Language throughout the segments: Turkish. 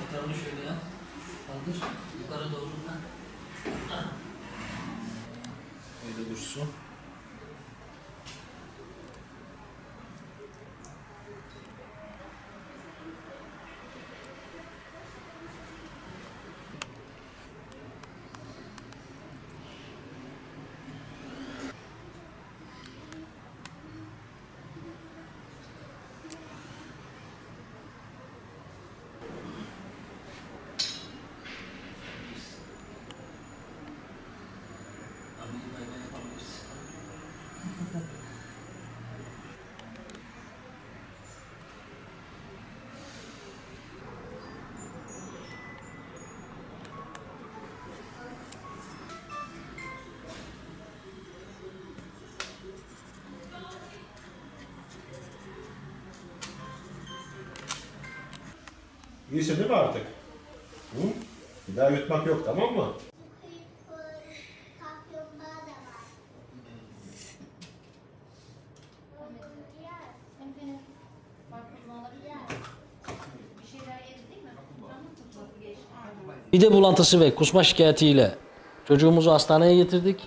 Aktarını şöyle yap. Kaldır. Yukarı doğru. Öyle dursun. İyisin değil mi artık? Hı? Bir daha yutmak yok, tamam mı? Mide bulantısı ve kusma şikayetiyle çocuğumuzu hastaneye getirdik.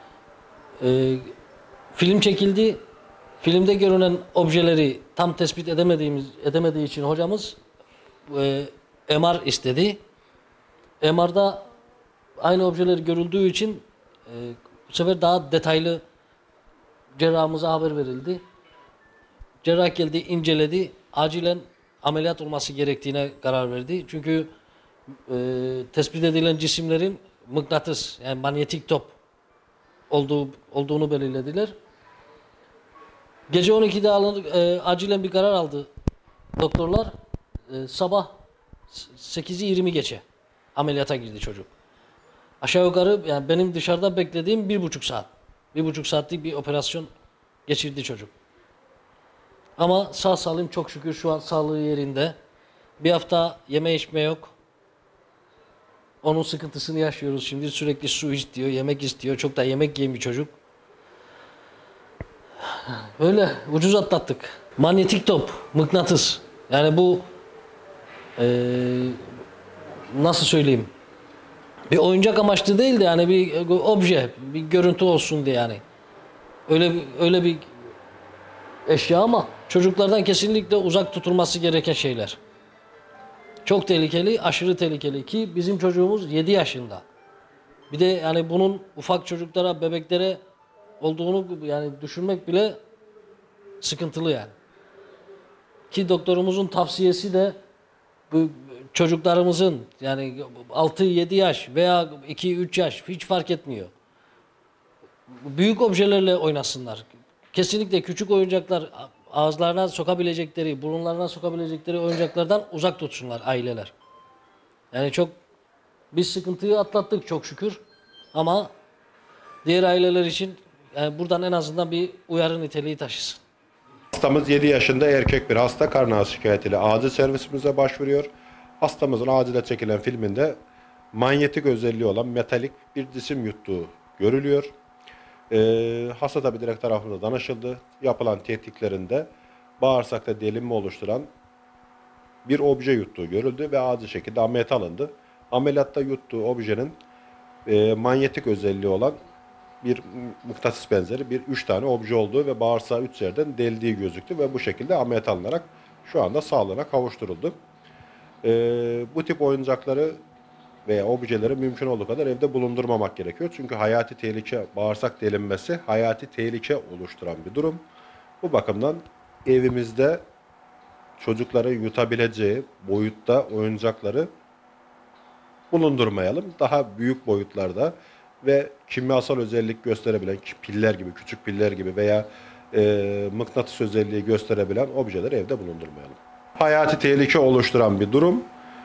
Film çekildi. Filmde görünen objeleri tam tespit edemediği için hocamız MR istedi. MR'da aynı objeler görüldüğü için bu sefer daha detaylı cerrahımıza haber verildi. Cerrah geldi, inceledi. Acilen ameliyat olması gerektiğine karar verdi. Çünkü tespit edilen cisimlerin mıknatıs, yani manyetik top olduğunu belirlediler. Gece 12'de acilen bir karar aldı doktorlar. Sabah 8'i 20 geçe ameliyata girdi çocuk. Aşağı yukarı yani benim dışarıda beklediğim 1,5 saat. 1,5 saatlik bir operasyon geçirdi çocuk. Ama sağ salim çok şükür şu an sağlığı yerinde. Bir hafta yeme içme yok. Onun sıkıntısını yaşıyoruz şimdi. Sürekli su istiyor, yemek istiyor. Çok da yemek yiyen bir çocuk. Öyle ucuz atlattık. Manyetik top, mıknatıs. Yani bu nasıl söyleyeyim? Bir oyuncak amaçlı değil de yani bir obje, bir görüntü olsun diye yani. Öyle bir eşya ama çocuklardan kesinlikle uzak tutulması gereken şeyler. Çok tehlikeli, aşırı tehlikeli ki bizim çocuğumuz 7 yaşında. Bir de yani bunun ufak çocuklara, bebeklere olduğunu yani düşünmek bile sıkıntılı yani. Ki doktorumuzun tavsiyesi de bu çocuklarımızın yani 6-7 yaş veya 2-3 yaş hiç fark etmiyor. Büyük objelerle oynasınlar. Kesinlikle küçük oyuncaklar ağızlarına sokabilecekleri, burunlarına sokabilecekleri oyuncaklardan uzak tutsunlar aileler. Yani biz sıkıntıyı atlattık çok şükür. Ama diğer aileler için yani buradan en azından bir uyarı niteliği taşısın. Hastamız 7 yaşında erkek bir hasta, karın ağrısı şikayetiyle acil servisimize başvuruyor. Hastamızın acile çekilen filminde manyetik özelliği olan metalik bir cisim yuttuğu görülüyor. Hasta tabi direkt tarafında danışıldı. Yapılan tetkiklerinde bağırsakta delinme oluşturan bir obje yuttuğu görüldü ve acil şekilde ameliyat alındı. Ameliyatta yuttuğu objenin manyetik özelliği olan bir mıknatıs benzeri 3 tane obje olduğu ve bağırsağı 3 yerden deldiği gözüktü ve bu şekilde ameliyat alınarak şu anda sağlığına kavuşturuldu. Bu tip oyuncakları veya objeleri mümkün olduğu kadar evde bulundurmamak gerekiyor. Çünkü hayati tehlike, bağırsak delinmesi hayati tehlike oluşturan bir durum. Bu bakımdan evimizde çocukları yutabileceği boyutta oyuncakları bulundurmayalım. Daha büyük boyutlarda ve kimyasal özellik gösterebilen piller gibi, küçük piller gibi veya mıknatıs özelliği gösterebilen objeleri evde bulundurmayalım. Hayati tehlike oluşturan bir durum.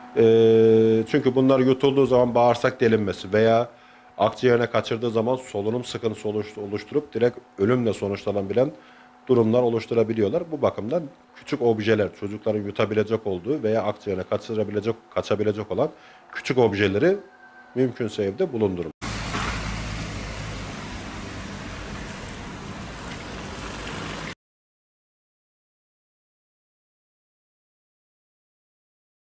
Çünkü bunlar yutulduğu zaman bağırsak delinmesi veya akciğerine kaçırdığı zaman solunum sıkıntısı oluşturup direkt ölümle sonuçlanabilen durumlar oluşturabiliyorlar. Bu bakımdan küçük objeler, çocukların yutabilecek olduğu veya akciğerine kaçabilecek olan küçük objeleri mümkünse evde bulundurun.